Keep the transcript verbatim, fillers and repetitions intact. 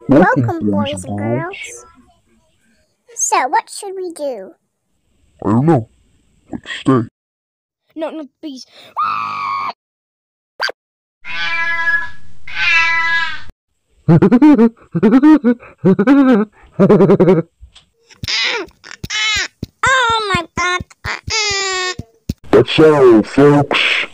Welcome, boys and girls. So, what should we do? I don't know. Let's stay. No, no, please. Oh my god. That's all, folks.